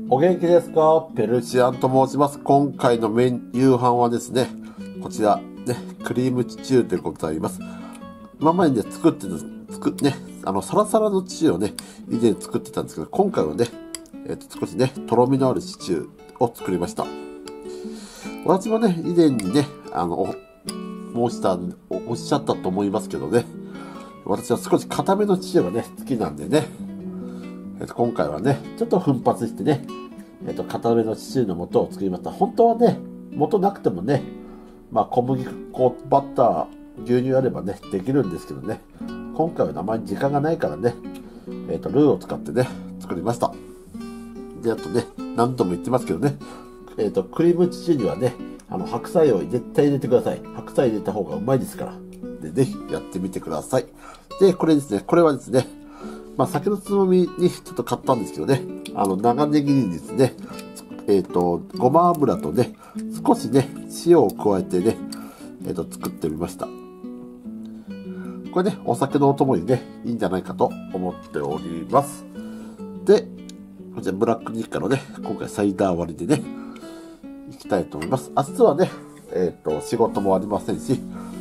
お元気ですか？ペルシアンと申します。今回の夕飯はですね、こちら、ね、クリームシチューでございます。今までね、サラサラのシチューをね、以前作ってたんですけど、今回はね、少しね、とろみのあるシチューを作りました。私もね、以前にね、おっしゃったと思いますけどね、私は少し固めのシチューがね、好きなんでね、今回はね、ちょっと奮発してね、固めのシチューの素を作りました。本当はね、素なくてもね、小麦粉、バッター、牛乳あればね、できるんですけどね、今回はあまり時間がないからね、ルーを使ってね、作りました。で、あとね、何度も言ってますけどね、クリームシチューにはね、白菜を絶対入れてください。白菜入れた方がうまいですから。で、ぜひやってみてください。で、これはですね、酒のつまみにちょっと買ったんですけどね、長ネギにですね、ごま油とね、少しね、塩を加えてね、作ってみました。これね、お酒のお供にね、いいんじゃないかと思っております。で、こちらブラックニッカのね、今回サイダー割りでね、いきたいと思います。明日はね、仕事もありませんし、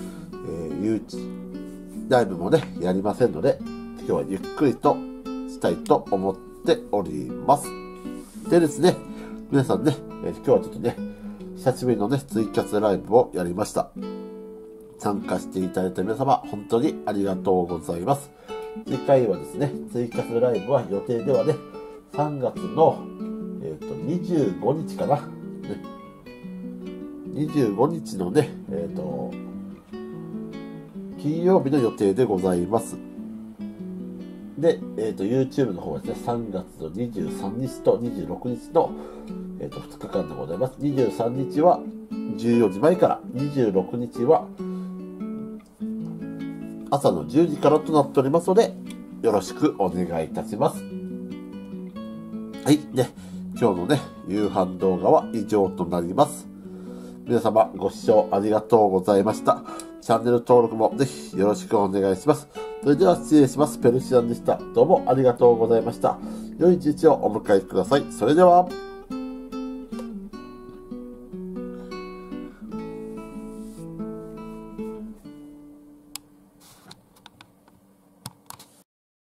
ライブもね、やりませんので、今日はゆっくりとしたいと思っております。でですね、皆さんね、今日はちょっとね、久しぶりのね、ツイキャスライブをやりました。参加していただいた皆様、本当にありがとうございます。次回はですね、ツイキャスライブは予定ではね、3月の、25日かな。ね、25日のね、金曜日の予定でございます。で、YouTube の方はですね、3月の23日と26日の、2日間でございます。23日は14時前から、26日は朝の10時からとなっておりますので、よろしくお願いいたします。はい。で、今日のね、夕飯動画は以上となります。皆様ご視聴ありがとうございました。チャンネル登録もぜひよろしくお願いします。それでは失礼します。ペルシアンでした。どうもありがとうございました。良い一日をお迎えください。それでは。